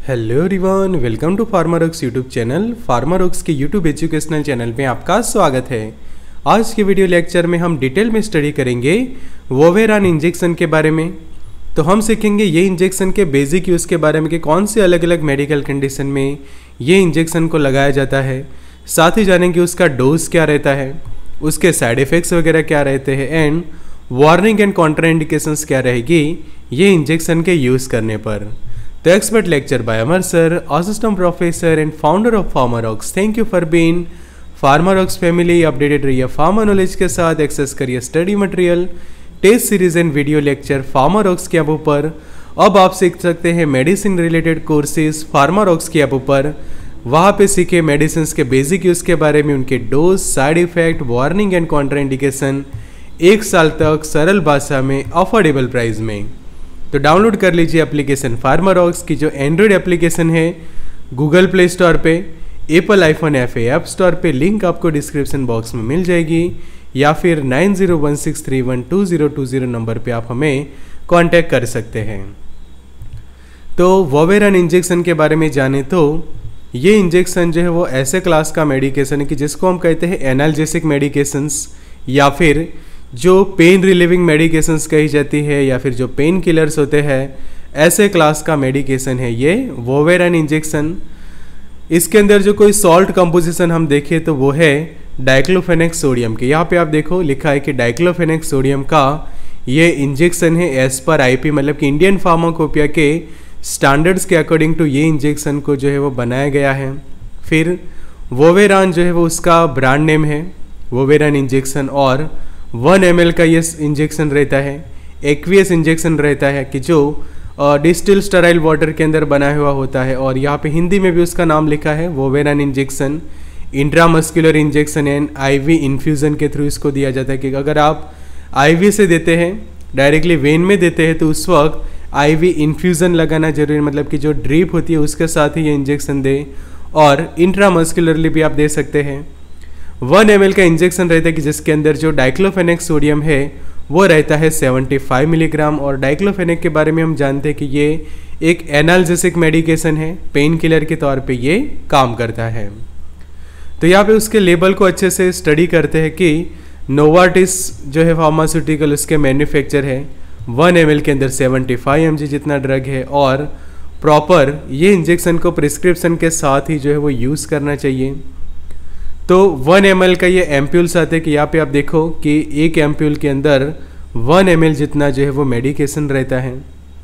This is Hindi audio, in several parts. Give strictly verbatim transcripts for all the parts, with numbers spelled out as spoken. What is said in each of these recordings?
Hello everyone, welcome to Pharmarox YouTube channel. Pharmarox के यूट्यूब एजुकेशनल चैनल में आपका स्वागत है। आज के वीडियो लेक्चर में हम डिटेल में स्टडी करेंगे वोवेरान इंजेक्शन के बारे में। तो हम सीखेंगे ये इंजेक्शन के बेसिक यूज़ के बारे में कि कौन से अलग अलग मेडिकल कंडीशन में ये इंजेक्शन को लगाया जाता है। साथ ही जानेंगे उसका डोज क्या रहता है, उसके साइड इफ़ेक्ट्स वगैरह क्या रहते हैं एंड वार्निंग एंड कॉन्ट्राइंडिकेशंस क्या रहेगी ये इंजेक्शन के यूज़ करने पर। The expert lecture by Amar sir, assistant professor and founder of Pharmarox. Thank you for being Pharmarox family. Updated रहिए फार्मा नॉलेज के साथ, एक्सेस करिए study material, test series and video lecture Pharmarox के ऐप पर। अब आप सीख सकते हैं मेडिसिन रिलेटेड कोर्सेज फार्मारोक्स के ऐप पर। वहाँ पे सीखे मेडिसिन के बेसिक यूज़ के बारे में, उनके dose, side effect, warning and contraindication, एक साल तक सरल भाषा में अफोर्डेबल प्राइस में। तो डाउनलोड कर लीजिए एप्लीकेशन फार्मारोक्स की, जो एंड्रॉयड एप्लीकेशन है गूगल प्ले स्टोर पे, Apple iPhone app app store पे। लिंक आपको डिस्क्रिप्शन बॉक्स में मिल जाएगी, या फिर nine zero one six three one two zero two zero number पे आप हमें कांटेक्ट कर सकते हैं। तो वोवेरान इंजेक्शन के बारे में जाने तो ये इंजेक्शन जो है वो ऐसे क्लास का मेडिकेशन है कि जिसको हम कहते हैं एनाल्जेसिक मेडिकेशंस, या फिर जो पेन रिलीविंग मेडिकेशंस कही जाती है, या फिर जो पेन किलर्स होते हैं, ऐसे क्लास का मेडिकेशन है ये वोवेरान इंजेक्शन। इसके अंदर जो कोई सॉल्ट कंपोजिशन हम देखें तो वो है डाइक्लोफेनेक सोडियम के। यहाँ पे आप देखो लिखा है कि डाइक्लोफेनेक सोडियम का ये इंजेक्शन है एज पर आईपी, मतलब कि इंडियन फार्माकोपिया के स्टैंडर्ड्स के अकॉर्डिंग टू ये इंजेक्शन को जो है वो बनाया गया है। फिर वोवेरान जो है वो उसका ब्रांड नेम है वोवेरान इंजेक्शन, और वन एम एल का ये इंजेक्शन रहता है। एक्वियस इंजेक्शन रहता है कि जो डिस्टिल स्टराइल वाटर के अंदर बना हुआ होता है, और यहाँ पे हिंदी में भी उसका नाम लिखा है Voveran injection. Intramuscular injection and IV infusion के थ्रू इसको दिया जाता है कि अगर आप आईवी से देते हैं, डायरेक्टली वेन में देते हैं, तो उस वक्त आईवी इन्फ्यूज़न लगाना जरूरी, मतलब कि जो ड्रिप होती है उसके साथ ही ये इंजेक्शन दे। और इंट्रामस्कुलरली भी आप दे सकते हैं। वन एम एल का इंजेक्शन रहता है कि जिसके अंदर जो डाइक्लोफेनेक सोडियम है वो रहता है सेवेंटी फाइव मिलीग्राम। और डाइक्लोफेनेक के बारे में हम जानते हैं कि ये एक एनाल्जेसिक मेडिकेशन है, पेन किलर के तौर पे ये काम करता है। तो यहाँ पे उसके लेबल को अच्छे से स्टडी करते हैं कि नोवार्टिस जो है फार्मास्यूटिकल, उसके मैन्युफैक्चर है। वन एम एल के अंदर सेवेंटी फाइव एम जी जितना ड्रग है, और प्रॉपर ये इंजेक्शन को प्रिस्क्रिप्शन के साथ ही जो है वो यूज़ करना चाहिए। तो वन एम एल का ये एम्प्यूल्स आते हैं कि यहाँ पे आप देखो कि एक एम्प्यूल के अंदर वन एम एल जितना जो है वो मेडिकेशन रहता है,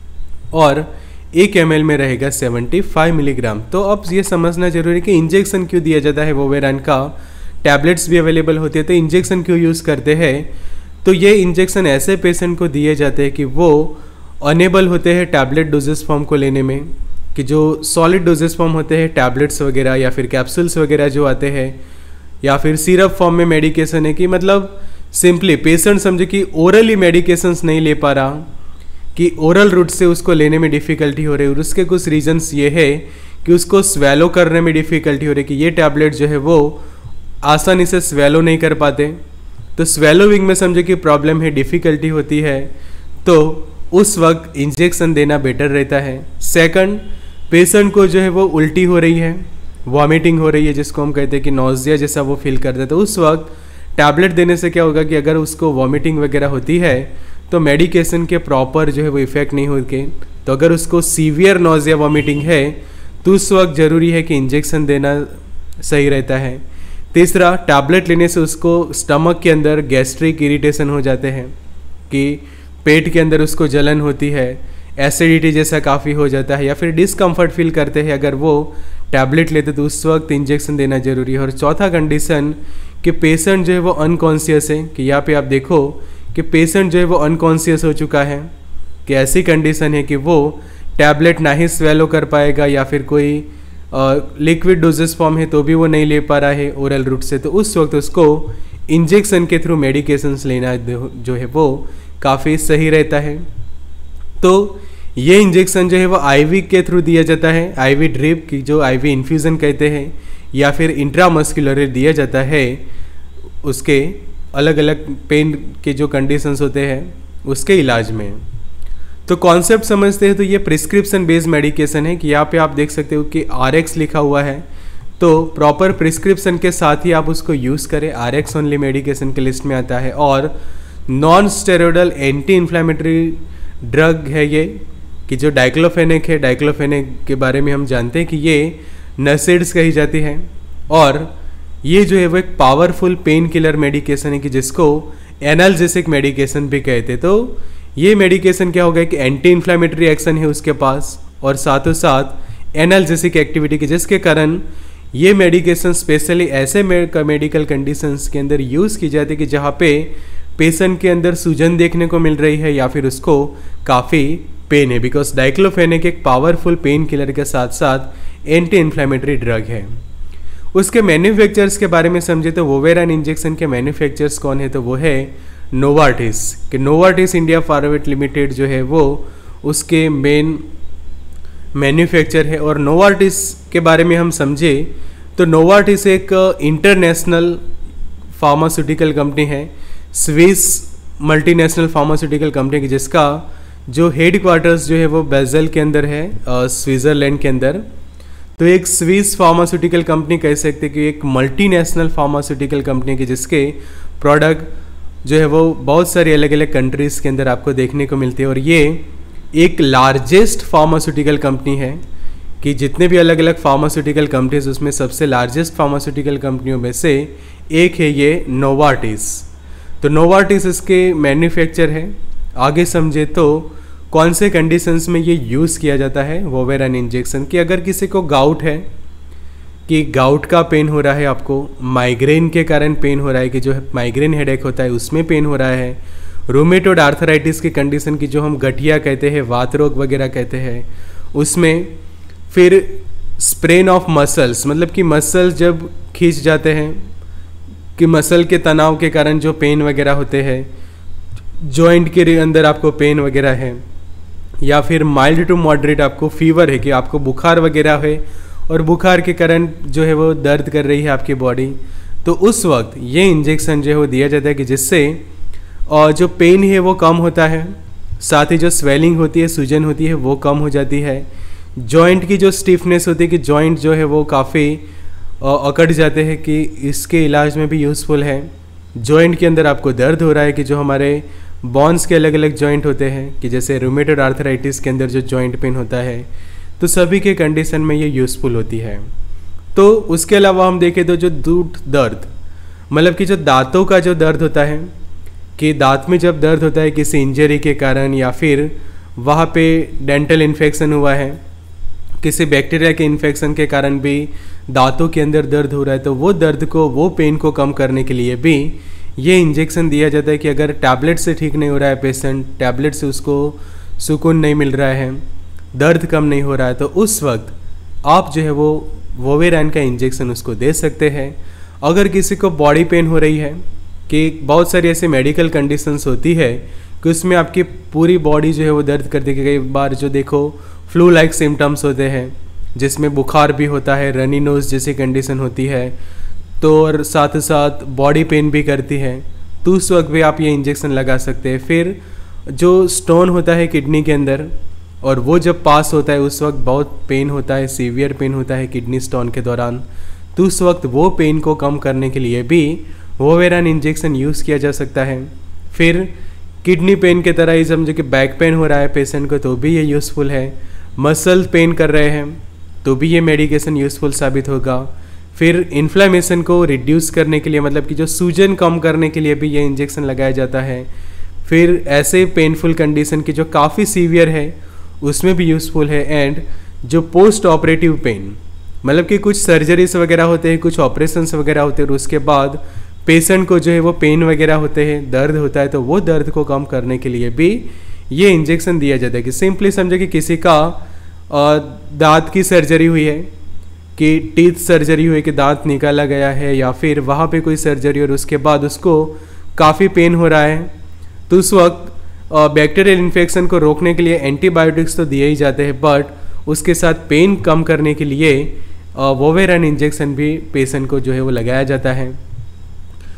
और एक एम एल में रहेगा सेवेंटी फाइव मिलीग्राम। तो अब ये समझना जरूरी है कि इंजेक्शन क्यों दिया जाता है वोवेरान का। टैबलेट्स भी अवेलेबल होती है, तो इंजेक्शन क्यों यूज़ करते हैं। तो ये इंजेक्शन ऐसे पेशेंट को दिए जाते हैं कि वो अनेबल होते हैं टैबलेट डोजेस फॉर्म को लेने में, कि जो सॉलिड डोजेस फॉर्म होते हैं टैबलेट्स वगैरह या फिर कैप्सूल्स वगैरह जो आते हैं, या फिर सिरप फॉर्म में मेडिकेशन है, कि मतलब सिंपली पेशेंट समझे कि ओरली मेडिकेशंस नहीं ले पा रहा, कि ओरल रूट से उसको लेने में डिफ़िकल्टी हो रही है। और उसके कुछ रीजंस ये है कि उसको स्वेलो करने में डिफ़िकल्टी हो रही है, कि ये टैबलेट जो है वो आसानी से स्वेलो नहीं कर पाते। तो स्वेलोविंग में समझे कि प्रॉब्लम है, डिफ़िकल्टी होती है, तो उस वक्त इंजेक्शन देना बेटर रहता है। सेकंड, पेशेंट को जो है वो उल्टी हो रही है, वॉमिटिंग हो रही है, जिसको हम कहते हैं कि नोजिया जैसा वो फील करता है, तो उस वक्त टैबलेट देने से क्या होगा कि अगर उसको वॉमिटिंग वगैरह होती है तो मेडिकेशन के प्रॉपर जो है वो इफ़ेक्ट नहीं होते। तो अगर उसको सीवियर नोजिया वॉमिटिंग है तो उस वक्त ज़रूरी है कि इंजेक्शन देना सही रहता है। तीसरा, टैबलेट लेने से उसको स्टमक के अंदर गैस्ट्रिक इरिटेशन हो जाते हैं, कि पेट के अंदर उसको जलन होती है, एसिडिटी जैसा काफ़ी हो जाता है, या फिर डिस्कम्फर्ट फील करते हैं अगर वो टैबलेट लेते, तो उस वक्त इंजेक्शन देना जरूरी है। और चौथा कंडीशन कि पेशेंट जो है वो अनकॉन्शियस है, कि यहाँ पे आप देखो कि पेशेंट जो है वो अनकॉन्शियस हो चुका है, कि ऐसी कंडीशन है कि वो टैबलेट ना ही स्वेलो कर पाएगा, या फिर कोई लिक्विड डोजेस फॉर्म है तो भी वो नहीं ले पा रहा है ओरल रूट से, तो उस वक्त उसको इंजेक्शन के थ्रू मेडिकेशंस लेना जो है वो काफ़ी सही रहता है। तो ये इंजेक्शन जो है वो आईवी के थ्रू दिया जाता है, आईवी ड्रिप की जो आईवी इन्फ्यूज़न कहते हैं, या फिर इंट्रामस्कुलर दिया जाता है। उसके अलग अलग पेन के जो कंडीशंस होते हैं उसके इलाज में। तो कॉन्सेप्ट समझते हैं तो ये प्रिस्क्रिप्शन बेस्ड मेडिकेशन है कि यहाँ पे आप देख सकते हो कि आर एक्स लिखा हुआ है, तो प्रॉपर प्रिस्क्रिप्शन के साथ ही आप उसको यूज़ करें। आर एक्स ओनली मेडिकेशन के लिस्ट में आता है। और non steroidal anti inflammatory drug है ये, कि जो डाइक्लोफेनेक है, डाइक्लोफेनेक के बारे में हम जानते हैं कि ये नसेड्स कही जाती है। और ये जो है वो एक पावरफुल पेन किलर मेडिकेशन है कि जिसको एनाल्जेसिक मेडिकेशन भी कहते हैं। तो ये मेडिकेशन क्या होगा कि एंटी इन्फ्लेमेटरी एक्शन है उसके पास और साथों साथ एनाल्जेसिक एक्टिविटी के, जिसके कारण ये मेडिकेशन स्पेशली ऐसे मेडिकल कंडीशंस के अंदर यूज़ की जाती है कि जहाँ पे पेशेंट के अंदर सूजन देखने को मिल रही है या फिर उसको काफ़ी पेन है, बिकॉज डाइक्लोफेनेक एक पावरफुल पेन किलर के साथ साथ एंटी इन्फ्लेमेटरी ड्रग है। उसके मैन्युफैक्चरर्स के बारे में समझे तो वोवेरान इंजेक्शन के मैन्युफैक्चरर्स कौन है, तो वो है नोवार्टिस। कि नोवार्टिस इंडिया प्राइवेट लिमिटेड जो है वो उसके मेन मैन्युफैक्चर है। और नोवार्टिस के बारे में हम समझे तो नोवार्टिस एक इंटरनेशनल फार्मास्यूटिकल कंपनी है, स्विस मल्टीनेशनल फार्मास्यूटिकल कंपनी की, जिसका जो हेड क्वार्टर्स जो है वो बेज़ल के अंदर है, स्विट्ज़रलैंड के अंदर। तो एक स्विस फार्मास्यूटिकल कंपनी कह सकते हैं कि एक मल्टीनेशनल फार्मास्यूटिकल कंपनी की, जिसके प्रोडक्ट जो है वो बहुत सारी अलग अलग कंट्रीज़ के अंदर आपको देखने को मिलती है। और ये एक लार्जेस्ट फार्मास्यूटिकल कंपनी है कि जितने भी अलग अलग फार्मास्यूटिकल कंपनीज उसमें सबसे लार्जेस्ट फार्मास्यूटिकल कंपनियों में से एक है ये नोवार्टिस। तो नोवार्टिस इसके मैन्युफैक्चर है। आगे समझे तो कौन से कंडीशंस में ये यूज़ किया जाता है वोवेरान इंजेक्शन, कि अगर किसी को गाउट है, कि गाउट का पेन हो रहा है, आपको माइग्रेन के कारण पेन हो रहा है, कि जो माइग्रेन हेडेक होता है उसमें पेन हो रहा है, रूमेटोड आर्थराइटिस की कंडीशन की जो हम गठिया कहते हैं, वात रोग वगैरह कहते हैं उसमें, फिर स्प्रेन ऑफ मसल्स, मतलब कि मसल्स जब खींच जाते हैं, कि मसल के तनाव के कारण जो पेन वगैरह होते हैं, जॉइंट के अंदर आपको पेन वगैरह है, या फिर माइल्ड टू मॉडरेट आपको फीवर है, कि आपको बुखार वगैरह है और बुखार के कारण जो है वो दर्द कर रही है आपकी बॉडी, तो उस वक्त ये इंजेक्शन जो है वो दिया जाता है कि जिससे और जो पेन है वो कम होता है, साथ ही जो स्वेलिंग होती है, सूजन होती है वो कम हो जाती है। जॉइंट की जो स्टिफनेस होती है कि जॉइंट जो है वो काफ़ी अकड़ जाते हैं, कि इसके इलाज में भी यूज़फुल है। जॉइंट के अंदर आपको दर्द हो रहा है, कि जो हमारे बॉन्स के अलग अलग जॉइंट होते हैं, कि जैसे रूमेटोड आर्थराइटिस के अंदर जो जॉइंट पेन होता है, तो सभी के कंडीशन में ये यूज़फुल होती है। तो उसके अलावा हम देखें तो जो दूध दर्द, मतलब कि जो दांतों का जो दर्द होता है, कि दांत में जब दर्द होता है किसी इंजरी के कारण, या फिर वहाँ पे डेंटल इन्फेक्शन हुआ है, किसी बैक्टीरिया के इन्फेक्शन के कारण भी दांतों के अंदर दर्द हो रहा है, तो वो दर्द को, वो पेन को कम करने के लिए भी ये इंजेक्शन दिया जाता है। कि अगर टैबलेट से ठीक नहीं हो रहा है पेशेंट, टैबलेट से उसको सुकून नहीं मिल रहा है, दर्द कम नहीं हो रहा है, तो उस वक्त आप जो है वो वोवेरान का इंजेक्शन उसको दे सकते हैं। अगर किसी को बॉडी पेन हो रही है, कि बहुत सारी ऐसी मेडिकल कंडीशंस होती है कि उसमें आपकी पूरी बॉडी जो है वो दर्द करती है। कई बार जो देखो फ्लू लाइक सिम्टम्स होते हैं, जिसमें बुखार भी होता है, रनी नोज जैसी कंडीशन होती है, तो और साथ साथ बॉडी पेन भी करती है, तो उस वक्त भी आप ये इंजेक्शन लगा सकते हैं। फिर जो स्टोन होता है किडनी के अंदर, और वो जब पास होता है उस वक्त बहुत पेन होता है, सीवियर पेन होता है किडनी स्टोन के दौरान, तो उस वक्त वो पेन को कम करने के लिए भी वोवेरान इंजेक्शन यूज़ किया जा सकता है। फिर किडनी पेन के तरह ही समझो कि बैक पेन हो रहा है पेशेंट को, तो भी ये यूज़फुल है। मसल पेन कर रहे हैं तो भी ये मेडिकेशन यूज़फुल साबित होगा। फिर इन्फ्लेमेशन को रिड्यूस करने के लिए, मतलब कि जो सूजन कम करने के लिए भी ये इंजेक्शन लगाया जाता है। फिर ऐसे पेनफुल कंडीशन की जो काफ़ी सीवियर है उसमें भी यूज़फुल है। एंड जो पोस्ट ऑपरेटिव पेन, मतलब कि कुछ सर्जरीज वगैरह होते हैं, कुछ ऑपरेशंस वगैरह होते हैं, और उसके बाद पेशेंट को जो है वो पेन वगैरह होते हैं, दर्द होता है, तो वो दर्द को कम करने के लिए भी ये इंजेक्शन दिया जाता है। कि सिंपली समझे कि किसी का दांत की सर्जरी हुई है, कि टीथ सर्जरी हुई, कि दांत निकाला गया है, या फिर वहाँ पे कोई सर्जरी और उसके बाद उसको काफ़ी पेन हो रहा है, तो उस वक्त बैक्टीरियल इन्फेक्शन को रोकने के लिए एंटीबायोटिक्स तो दिए ही जाते हैं, बट उसके साथ पेन कम करने के लिए वोवेरान इंजेक्शन भी पेशेंट को जो है वो लगाया जाता है।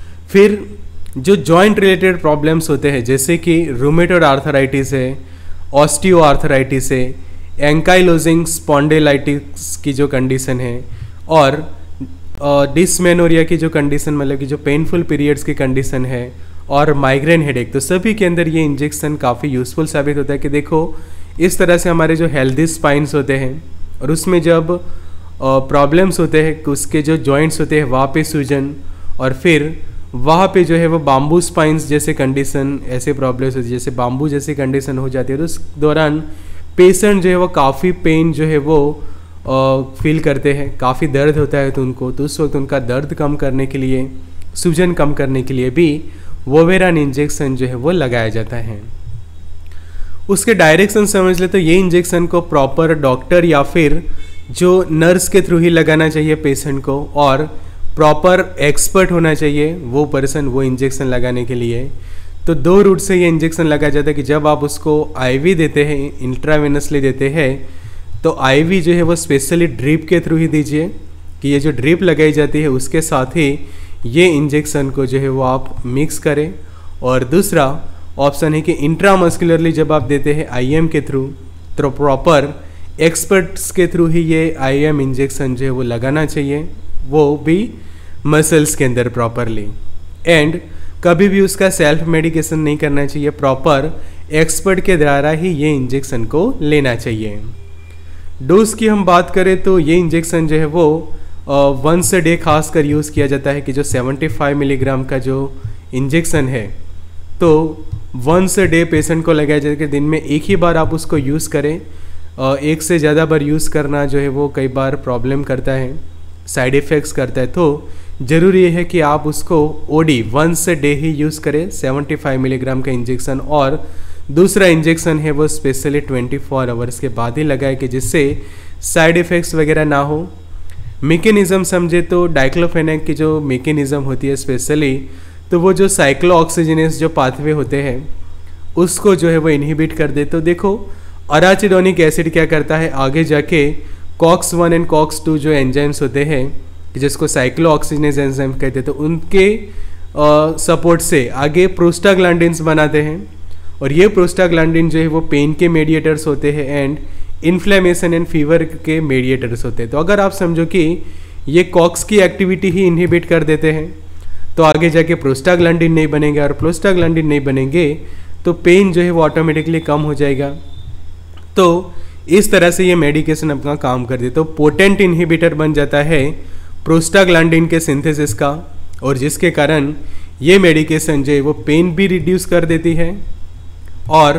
फिर जो जॉइंट रिलेटेड प्रॉब्लम्स होते हैं, जैसे कि रूमेटोड आर्थराइटिस है, ऑस्टियोआर्थराइटिस है, एंकाइलोजिंग स्पॉन्डिलाइटिस की जो कंडीशन है, और डिसमेनोरिया की जो कंडीशन मतलब कि जो पेनफुल पीरियड्स की कंडीशन है, और माइग्रेन हेडेक, तो सभी के अंदर ये इंजेक्शन काफ़ी यूज़फुल साबित होता है। कि देखो इस तरह से हमारे जो हेल्दी स्पाइन्स होते हैं और उसमें जब प्रॉब्लम्स होते हैं, उसके जो जॉइंट्स होते हैं वहाँ पे सूजन, और फिर वहाँ पे जो है वो बाम्बू स्पाइन्स जैसे कंडीशन, ऐसे प्रॉब्लम्स होती है जैसे बाम्बू जैसी कंडीशन हो जाती है, तो उस दौरान पेशेंट जो है वो काफ़ी पेन जो है वो फील करते हैं, काफ़ी दर्द होता है तो उनको, तो उस वक्त उनका दर्द कम करने के लिए, सूजन कम करने के लिए भी वोवेरान इंजेक्शन जो है वो लगाया जाता है। उसके डायरेक्शन समझ ले तो ये इंजेक्शन को प्रॉपर डॉक्टर या फिर जो नर्स के थ्रू ही लगाना चाहिए पेशेंट को, और प्रॉपर एक्सपर्ट होना चाहिए वो पर्सन वो इंजेक्शन लगाने के लिए। तो दो रूट से ये इंजेक्शन लगाया जाता है कि जब आप उसको आईवी देते हैं, इंट्रावेनसली देते हैं, तो आईवी जो है वो स्पेशली ड्रिप के थ्रू ही दीजिए, कि ये जो ड्रिप लगाई जाती है उसके साथ ही ये इंजेक्शन को जो है वो आप मिक्स करें। और दूसरा ऑप्शन है कि इंट्रामस्कुलरली जब आप देते हैं आईएम के थ्रू, तो प्रॉपर एक्सपर्ट्स के थ्रू ही ये आईएम इंजेक्शन जो है वो लगाना चाहिए, वो भी मसल्स के अंदर प्रॉपरली। एंड कभी भी उसका सेल्फ मेडिकेशन नहीं करना चाहिए, प्रॉपर एक्सपर्ट के द्वारा ही ये इंजेक्शन को लेना चाहिए। डोज की हम बात करें तो ये इंजेक्शन जो है वो वंस अ डे खासकर यूज़ किया जाता है, कि जो पचहत्तर मिलीग्राम का जो इंजेक्शन है तो वंस अ डे पेशेंट को लगाया जाए कि दिन में एक ही बार आप उसको यूज़ करें। एक से ज़्यादा बार यूज़ करना जो है वो कई बार प्रॉब्लम करता है, साइड इफ़ेक्ट्स करता है, तो ज़रूरी है कि आप उसको ओडी वंस अ डे ही यूज़ करें पचहत्तर मिलीग्राम का इंजेक्शन, और दूसरा इंजेक्शन है वो स्पेशली चौबीस आवर्स के बाद ही लगाए, कि जिससे साइड इफ़ेक्ट्स वगैरह ना हो। मैकेनिज़्म समझे तो डाइक्लोफेनेक की जो मैकेनिज़्म होती है स्पेशली, तो वो जो साइक्लो ऑक्सीजनेस जो पाथवे होते हैं उसको जो है वो इनहिबिट कर दे। तो देखो अराचिडोनिक एसिड क्या करता है, आगे जाके COX one and COX two जो एंजाइम्स होते हैं जिसको साइक्लो ऑक्सीजनेस एंजाइम कहते हैं, तो उनके सपोर्ट से आगे प्रोस्टाग्लैंडिन्स बनाते हैं, और ये प्रोस्टाग्लैंडिन जो है वो पेन के मेडिएटर्स होते हैं एंड इन्फ्लेमेशन एंड फीवर के मेडिएटर्स होते हैं। तो अगर आप समझो कि ये कॉक्स की एक्टिविटी ही इनहिबिट कर देते हैं, तो आगे जाके प्रोस्टाग्लैंडिन नहीं बनेंगे, और प्रोस्टाग्लैंडिन नहीं बनेंगे तो पेन जो है वो ऑटोमेटिकली कम हो जाएगा। तो इस तरह से ये मेडिकेशन अपना काम कर देते, तो पोटेंट इनहिबिटर बन जाता है प्रोस्टाग्लैंडिन के सिंथेसिस का, और जिसके कारण ये मेडिकेशन जो है वो पेन भी रिड्यूस कर देती है और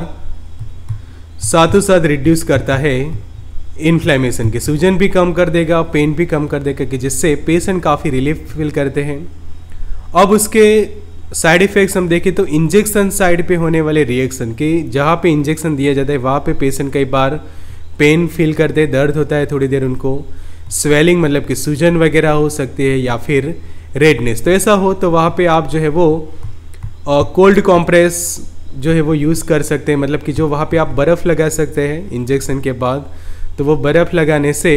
साथों साथ रिड्यूस करता है इन्फ्लेमेशन की, सूजन भी कम कर देगा, पेन भी कम कर देगा, कि जिससे पेशेंट काफ़ी रिलीफ फील करते हैं। अब उसके साइड इफ़ेक्ट्स हम देखें तो इंजेक्शन साइड पे होने वाले रिएक्शन, कि जहाँ पे इंजेक्शन दिया जाता है वहाँ पे पेशेंट कई बार पेन फील करते हैं, दर्द होता है थोड़ी देर उनको, स्वेलिंग मतलब कि सूजन वगैरह हो सकती है, या फिर रेडनेस। तो ऐसा हो तो वहाँ पे आप जो है वो कोल्ड कॉम्प्रेस जो है वो यूज़ कर सकते हैं, मतलब कि जो वहाँ पे आप बर्फ़ लगा सकते हैं इंजेक्शन के बाद, तो वो बर्फ़ लगाने से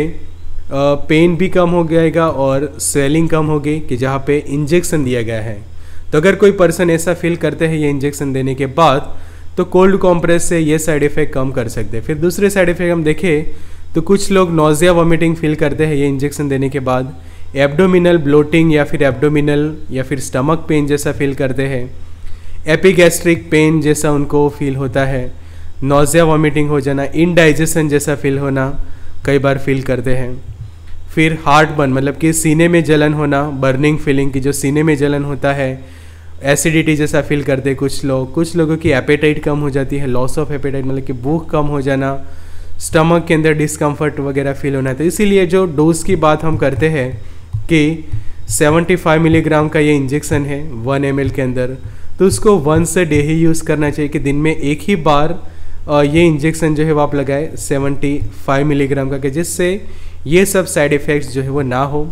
पेन भी कम हो जाएगा और स्वेलिंग कम होगी, कि जहाँ पे इंजेक्शन दिया गया है। तो अगर कोई पर्सन ऐसा फील करते हैं ये इंजेक्शन देने के बाद, तो कोल्ड कॉम्प्रेस से ये साइड इफ़ेक्ट कम कर सकते हैं। फिर दूसरे साइड इफ़ेक्ट हम देखें तो कुछ लोग नोज़िया वॉमिटिंग फील करते हैं ये इंजेक्शन देने के बाद, एब्डोमिनल ब्लोटिंग या फिर एब्डोमिनल या फिर स्टमक पेन जैसा फील करते हैं, एपिगैस्ट्रिक पेन जैसा उनको फील होता है, नोज़िया वॉमिटिंग हो जाना, इनडाइजेशन जैसा फील होना कई बार फील करते हैं। फिर हार्ट बर्न मतलब कि सीने में जलन होना, बर्निंग फीलिंग की जो सीने में जलन होता है, एसिडिटी जैसा फील करते हैं कुछ लोग। कुछ लोगों की एपेटाइट कम हो जाती है, लॉस ऑफ एपेटाइट मतलब कि भूख कम हो जाना, स्टमक के अंदर डिस्कम्फर्ट वगैरह फील होना। तो इसीलिए जो डोज की बात हम करते हैं कि पचहत्तर मिलीग्राम का ये इंजेक्शन है वन एम एल के अंदर, तो उसको वंस अ डे ही यूज़ करना चाहिए, कि दिन में एक ही बार ये इंजेक्शन जो है वो आप लगाए पचहत्तर मिलीग्राम का, कि जिससे ये सब साइड इफ़ेक्ट्स जो है वो ना हो।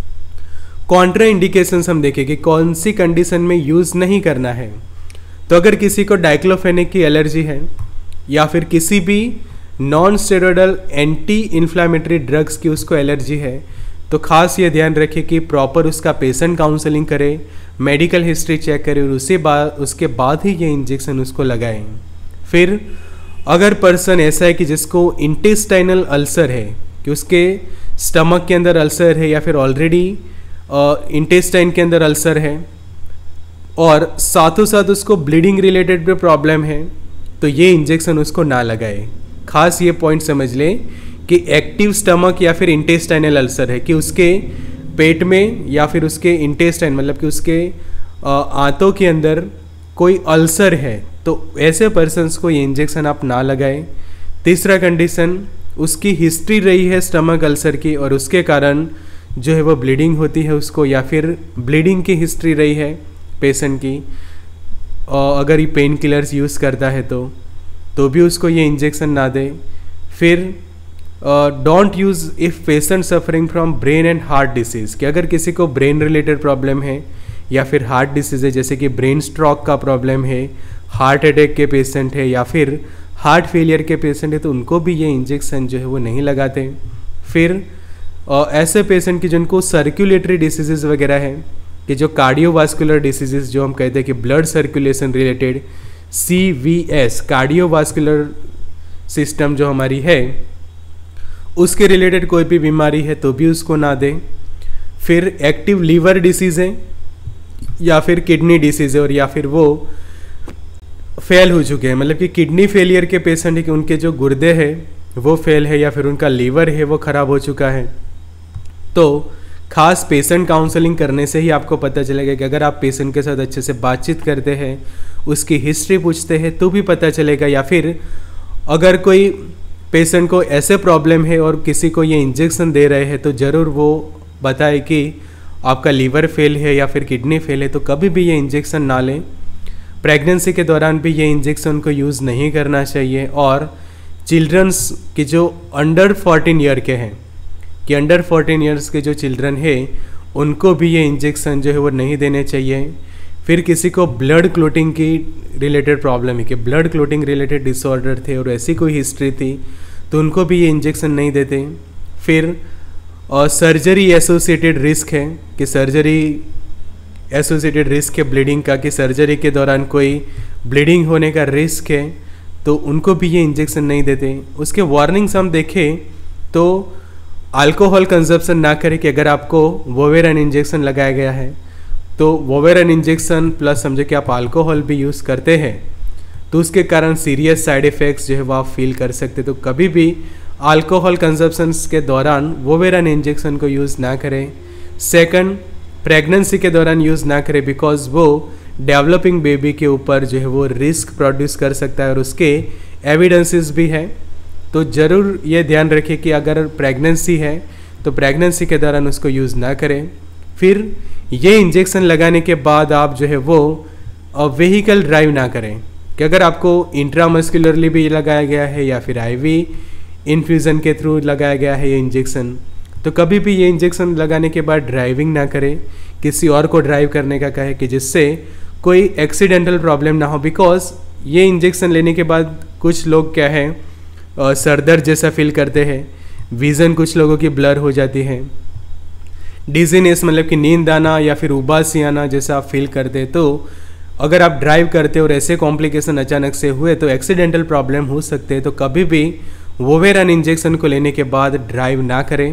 कॉन्ट्रा इंडिकेशंस हम देखें कि कौन सी कंडीशन में यूज़ नहीं करना है। तो अगर किसी को डाइक्लोफेनेक की एलर्जी है या फिर किसी भी non steroidal anti inflammatory drugs की उसको एलर्जी है, तो खास ये ध्यान रखें कि प्रॉपर उसका पेशेंट काउंसलिंग करे, मेडिकल हिस्ट्री चेक करें और उसी बाद उसके बाद ही ये इंजेक्शन उसको लगाएं। फिर अगर पर्सन ऐसा है कि जिसको इंटेस्टाइनल अल्सर है, कि उसके स्टमक के अंदर अल्सर है या फिर ऑलरेडी इंटेस्टाइन के अंदर अल्सर है और साथों साथ उसको ब्लीडिंग रिलेटेड भी प्रॉब्लम है, तो ये इंजेक्शन उसको ना लगाए। खास ये पॉइंट समझ लें कि एक्टिव स्टमक या फिर इंटेस्टाइनल अल्सर है, कि उसके पेट में या फिर उसके इंटेस्टाइन मतलब कि उसके आंतों के अंदर कोई अल्सर है, तो ऐसे पर्सन्स को ये इंजेक्शन आप ना लगाएं। तीसरा कंडीशन, उसकी हिस्ट्री रही है स्टमक अल्सर की और उसके कारण जो है वो ब्लीडिंग होती है उसको, या फिर ब्लीडिंग की हिस्ट्री रही है पेशेंट की, और अगर ये पेन किलर्स यूज़ करता है तो तो भी उसको ये इंजेक्शन ना दे। फिर don't use if patient suffering from brain and heart disease, कि अगर किसी को ब्रेन रिलेटेड प्रॉब्लम है या फिर हार्ट डिसीज़ है, जैसे कि ब्रेन स्ट्रोक का प्रॉब्लम है, हार्ट अटैक के पेशेंट है या फिर हार्ट फेलियर के पेशेंट है, तो उनको भी ये इंजेक्शन जो है वो नहीं लगाते। फिर uh, ऐसे पेशेंट की जिनको सर्कुलेटरी डिसीज़ वगैरह है, कि जो कार्डियोवास्कुलर डिसीज़ जो हम कहते हैं कि blood circulation related C V S, cardiovascular system जो हमारी है उसके रिलेटेड कोई भी बीमारी है तो भी उसको ना दें। फिर एक्टिव लीवर डिसीज़ है या फिर किडनी डिसीज़ है और या फिर वो फेल हो चुके हैं, मतलब कि किडनी फेलियर के पेशेंट है कि उनके जो गुर्दे हैं वो फेल है या फिर उनका लीवर है वो ख़राब हो चुका है, तो खास पेशेंट काउंसलिंग करने से ही आपको पता चलेगा कि अगर आप पेशेंट के साथ अच्छे से बातचीत करते हैं, उसकी हिस्ट्री पूछते हैं तो भी पता चलेगा। या फिर अगर कोई पेशेंट को ऐसे प्रॉब्लम है और किसी को ये इंजेक्शन दे रहे हैं तो ज़रूर वो बताए कि आपका लीवर फेल है या फिर किडनी फेल है, तो कभी भी ये इंजेक्शन ना लें। प्रेगनेंसी के दौरान भी ये इंजेक्शन को यूज़ नहीं करना चाहिए। और चिल्ड्रंस की जो अंडर फोर्टीन ईयर के हैं, कि अंडर फोर्टीन ईयर्स के जो चिल्ड्रन है उनको भी ये इंजेक्शन जो है वो नहीं देने चाहिए। फिर किसी को ब्लड क्लोटिंग की रिलेटेड प्रॉब्लम है, कि ब्लड क्लोटिंग रिलेटेड डिसऑर्डर थे और ऐसी कोई हिस्ट्री थी तो उनको भी ये इंजेक्शन नहीं देते। फिर और सर्जरी एसोसिएटेड रिस्क है, कि सर्जरी एसोसिएटेड रिस्क है ब्लीडिंग का, कि सर्जरी के दौरान कोई ब्लीडिंग होने का रिस्क है तो उनको भी ये इंजेक्शन नहीं देते। उसके वार्निंग्स हम देखें तो अल्कोहल कंजप्शन ना करें, कि अगर आपको वोवेरन इंजेक्शन लगाया गया है तो वोवेरन इंजेक्शन प्लस समझे कि आप अल्कोहल भी यूज़ करते हैं तो उसके कारण सीरियस साइड इफ़ेक्ट्स जो है वो आप फील कर सकते, तो कभी भी अल्कोहल कंजप्शंस के दौरान वोवेरन इंजेक्शन को यूज़ ना करें। सेकंड, प्रेगनेंसी के दौरान यूज़ ना करें, बिकॉज वो डेवलपिंग बेबी के ऊपर जो है वो रिस्क प्रोड्यूस कर सकता है और उसके एविडेंसेस भी है। तो ज़रूर ये ध्यान रखें कि अगर प्रेगनेंसी है तो प्रेगनेंसी के दौरान उसको यूज़ ना करें। फिर ये इंजेक्शन लगाने के बाद आप जो है वो व्हीकल ड्राइव ना करें, कि अगर आपको इंट्रामस्कुलरली भी लगाया गया है या फिर आईवी इन्फ्यूज़न के थ्रू लगाया गया है ये इंजेक्शन, तो कभी भी ये इंजेक्शन लगाने के बाद ड्राइविंग ना करें, किसी और को ड्राइव करने का कहे, कि जिससे कोई एक्सीडेंटल प्रॉब्लम ना हो। बिकॉज ये इंजेक्शन लेने के बाद कुछ लोग क्या है सर दर्द जैसा फील करते हैं, विज़न कुछ लोगों की ब्लर हो जाती है, डिजीनेस मतलब कि नींद आना या फिर उबासी आना जैसा आप फील करते हैं। तो अगर आप ड्राइव करते और ऐसे कॉम्प्लिकेशन अचानक से हुए तो एक्सीडेंटल प्रॉब्लम हो सकते हैं, तो कभी भी वोवेरन इंजेक्शन को लेने के बाद ड्राइव ना करें।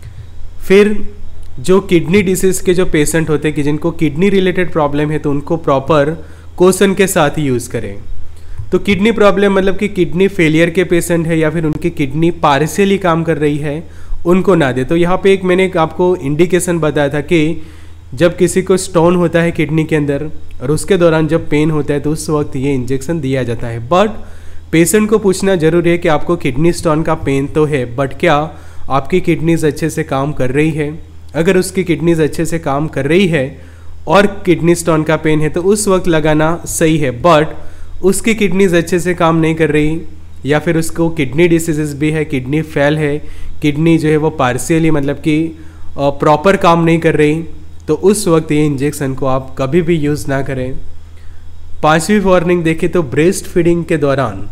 फिर जो किडनी डिसीज़ के जो पेशेंट होते हैं कि जिनको किडनी रिलेटेड प्रॉब्लम है तो उनको प्रॉपर कोशन के साथ ही यूज़ करें। तो किडनी प्रॉब्लम मतलब कि किडनी फेलियर के पेशेंट है या फिर उनकी किडनी पार्शियली काम कर रही है, उनको ना दे। तो यहाँ पे एक मैंने आपको इंडिकेशन बताया था कि जब किसी को स्टोन होता है किडनी के अंदर और उसके दौरान जब पेन होता है तो उस वक्त ये इंजेक्शन दिया जाता है। बट पेशेंट को पूछना जरूरी है कि आपको किडनी स्टोन का पेन तो है, बट क्या आपकी किडनीज अच्छे से काम कर रही है? अगर उसकी किडनीज अच्छे से काम कर रही है और किडनी स्टोन का पेन है तो उस वक्त लगाना सही है। बट उसकी किडनीज अच्छे से काम नहीं कर रही या फिर उसको किडनी डिसीजेस भी है, किडनी फेल है, किडनी जो है वो पार्शियली मतलब कि प्रॉपर काम नहीं कर रही, तो उस वक्त ये इंजेक्शन को आप कभी भी यूज़ ना करें। पांचवी वार्निंग देखें तो ब्रेस्ट फीडिंग के दौरान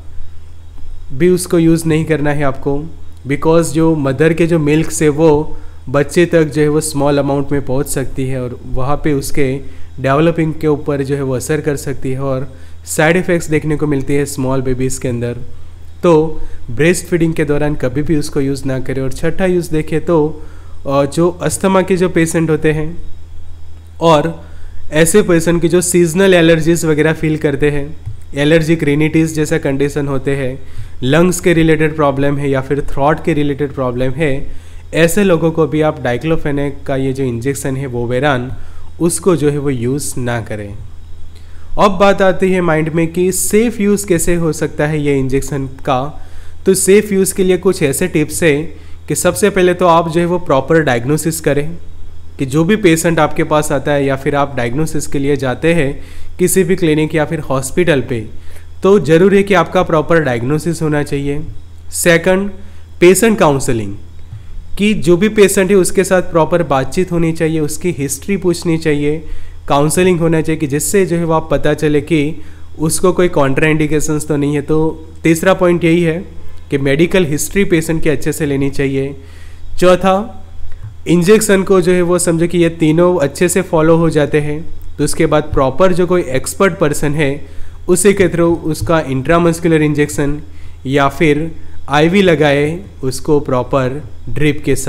भी उसको यूज़ नहीं करना है आपको, बिकॉज जो मदर के जो मिल्क से वो बच्चे तक जो है वो स्मॉल अमाउंट में पहुंच सकती है और वहाँ पे उसके डेवलपिंग के ऊपर जो है वो असर कर सकती है और साइड इफ़ेक्ट्स देखने को मिलती है स्मॉल बेबीज़ के अंदर। तो ब्रेस्ट फीडिंग के दौरान कभी भी उसको यूज़ ना करें। और छठा यूज़ देखें तो जो अस्थमा के जो पेशेंट होते हैं और ऐसे पेशेंट की जो सीजनल एलर्जीज वगैरह फील करते हैं, एलर्जिक रिनिटीज़ जैसा कंडीशन होते हैं, लंग्स के रिलेटेड प्रॉब्लम है या फिर थ्रॉट के रिलेटेड प्रॉब्लम है, ऐसे लोगों को भी आप डाइक्लोफेनेक का ये जो इंजेक्शन है वोवेरान उसको जो है वो यूज़ ना करें। अब बात आती है माइंड में कि सेफ़ यूज़ कैसे हो सकता है ये इंजेक्शन का। तो सेफ़ यूज़ के लिए कुछ ऐसे टिप्स है कि सबसे पहले तो आप जो है वो प्रॉपर डायग्नोसिस करें कि जो भी पेशेंट आपके पास आता है या फिर आप डायग्नोसिस के लिए जाते हैं किसी भी क्लिनिक या फिर हॉस्पिटल पे, तो ज़रूरी है कि आपका प्रॉपर डायग्नोसिस होना चाहिए। सेकंड, पेशेंट काउंसलिंग, कि जो भी पेशेंट है उसके साथ प्रॉपर बातचीत होनी चाहिए, उसकी हिस्ट्री पूछनी चाहिए, काउंसलिंग होना चाहिए कि जिससे जो है वो आप पता चले कि उसको कोई कॉन्ट्राइंडिकेशंस तो नहीं है। तो तीसरा पॉइंट यही है कि मेडिकल हिस्ट्री पेशेंट की अच्छे से लेनी चाहिए। चौथा, इंजेक्शन को जो है वो समझो कि ये तीनों अच्छे से फॉलो हो जाते हैं तो उसके बाद प्रॉपर जो कोई एक्सपर्ट पर्सन है उसी के थ्रू उसका इंट्रामस्कुलर इंजेक्शन या फिर आईवी लगाए उसको प्रॉपर ड्रिप के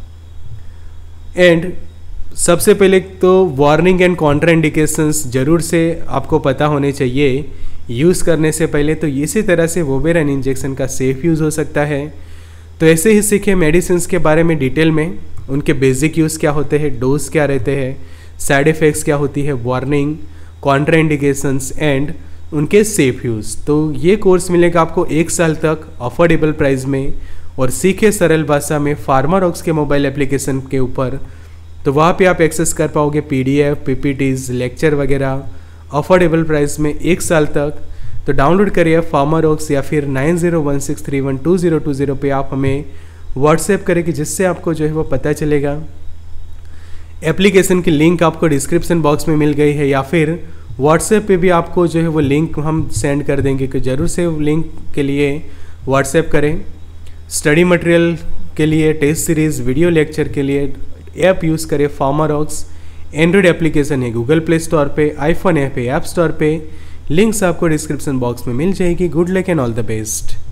साथ। एंड सबसे पहले तो वार्निंग एंड कॉन्ट्राइंडिकेशंस जरूर से आपको पता होने चाहिए यूज़ करने से पहले। तो इसी तरह से वोवेरान इंजेक्शन का सेफ यूज़ हो सकता है। तो ऐसे ही सीखे मेडिसिन के बारे में डिटेल में, उनके बेसिक यूज़ क्या होते हैं, डोज क्या रहते हैं, साइड इफ़ेक्ट्स क्या होती है, वार्निंग, कॉन्ट्राइंडिकेशंस एंड उनके सेफ यूज़। तो ये कोर्स मिलेगा आपको एक साल तक अफोर्डेबल प्राइस में और सीखे सरल भाषा में फार्मारॉक्स के मोबाइल एप्लीकेशन के ऊपर। तो वहाँ पे आप एक्सेस कर पाओगे पीडीएफ, पीपीटीज, लेक्चर वगैरह अफोर्डेबल प्राइस में एक साल तक। तो डाउनलोड करिए फार्मारॉक्स या फिर nine zero one six three one two zero two zero पे आप हमें व्हाट्सएप करें कि जिससे आपको जो है वो पता चलेगा। एप्लीकेशन की लिंक आपको डिस्क्रिप्शन बॉक्स में मिल गई है या फिर व्हाट्सएप पे भी आपको जो है वो लिंक हम सेंड कर देंगे कि ज़रूर से लिंक के लिए व्हाट्सएप करें। स्टडी मटेरियल के लिए, टेस्ट सीरीज़, वीडियो लेक्चर के लिए ऐप यूज़ करें फार्मारॉक्स। एंड्रॉयड एप्लीकेशन है गूगल प्ले स्टोर पे, आईफोन ऐप है ऐप स्टोर पे। लिंक्स आपको डिस्क्रिप्शन बॉक्स में मिल जाएगी। Good luck and all the best.